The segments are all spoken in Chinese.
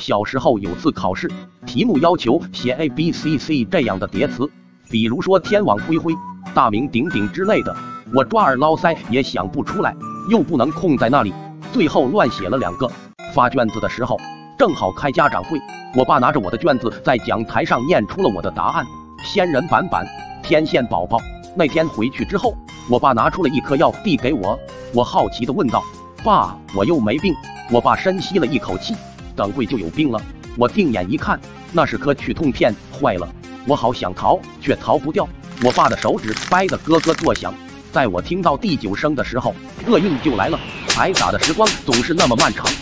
小时候有次考试，题目要求写 ABCC 这样的叠词，比如说天网恢恢、大名鼎鼎之类的，我抓耳挠腮也想不出来，又不能空在那里，最后乱写了2个。发卷子的时候，正好开家长会，我爸拿着我的卷子在讲台上念出了我的答案：仙人板板，天线宝宝。那天回去之后，我爸拿出了一颗药递给我，我好奇地问道：爸，我又没病。我爸深吸了一口气，等会就有病了。我定眼一看，那是颗去痛片坏了，我好想逃，却逃不掉。我爸的手指掰得咯咯作响。在我听到第9声的时候，厄运就来了。挨打的时光总是那么漫长。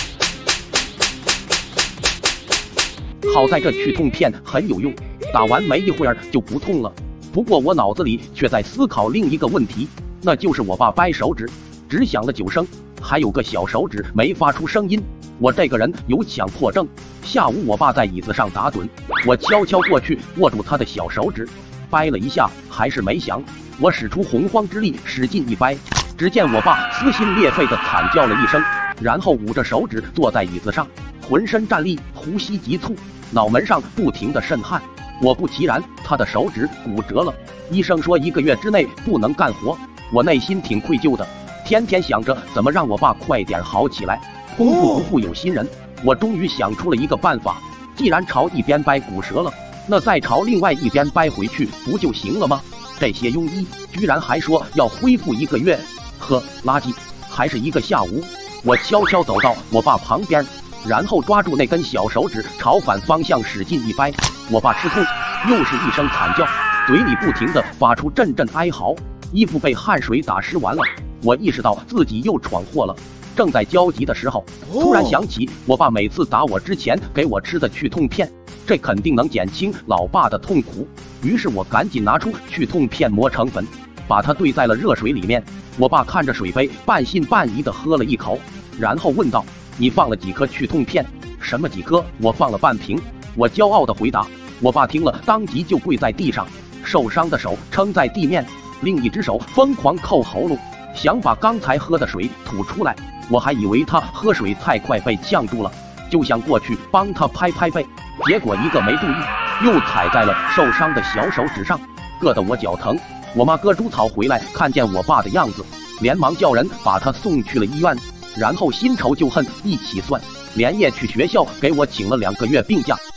好在这去痛片很有用，打完没一会儿就不痛了。不过我脑子里却在思考另一个问题，那就是我爸掰手指只响了9声，还有个小手指没发出声音。我这个人有强迫症。下午我爸在椅子上打盹，我悄悄过去握住他的小手指，掰了一下还是没响。我使出洪荒之力使劲一掰，只见我爸撕心裂肺地惨叫了一声，然后捂着手指坐在椅子上，浑身战栗，呼吸急促，脑门上不停地渗汗。果不其然，他的手指骨折了。医生说1个月之内不能干活。我内心挺愧疚的，天天想着怎么让我爸快点好起来。功夫不负有心人，我终于想出了一个办法，既然朝一边掰骨折了，那再朝另外一边掰回去不就行了吗？这些庸医居然还说要恢复1个月，呵，垃圾！还是一个下午，我悄悄走到我爸旁边，然后抓住那根小手指朝反方向使劲一掰。我爸吃痛，又是一声惨叫，嘴里不停地发出阵阵哀嚎，衣服被汗水打湿完了。我意识到自己又闯祸了，正在焦急的时候，突然想起我爸每次打我之前给我吃的去痛片，这肯定能减轻老爸的痛苦。于是我赶紧拿出去痛片磨成粉，把它兑在了热水里面。我爸看着水杯，半信半疑地喝了一口，然后问道：你放了几颗去痛片？什么几颗？我放了半瓶。我骄傲地回答。我爸听了当即就跪在地上，受伤的手撑在地面，另一只手疯狂扣喉咙，想把刚才喝的水吐出来。我还以为他喝水太快被呛住了，就想过去帮他拍拍背，结果一个没注意，又踩在了受伤的小手指上，硌得我脚疼。我妈割猪草回来，看见我爸的样子，连忙叫人把他送去了医院，然后新仇旧恨一起算，连夜去学校给我请了2个月病假。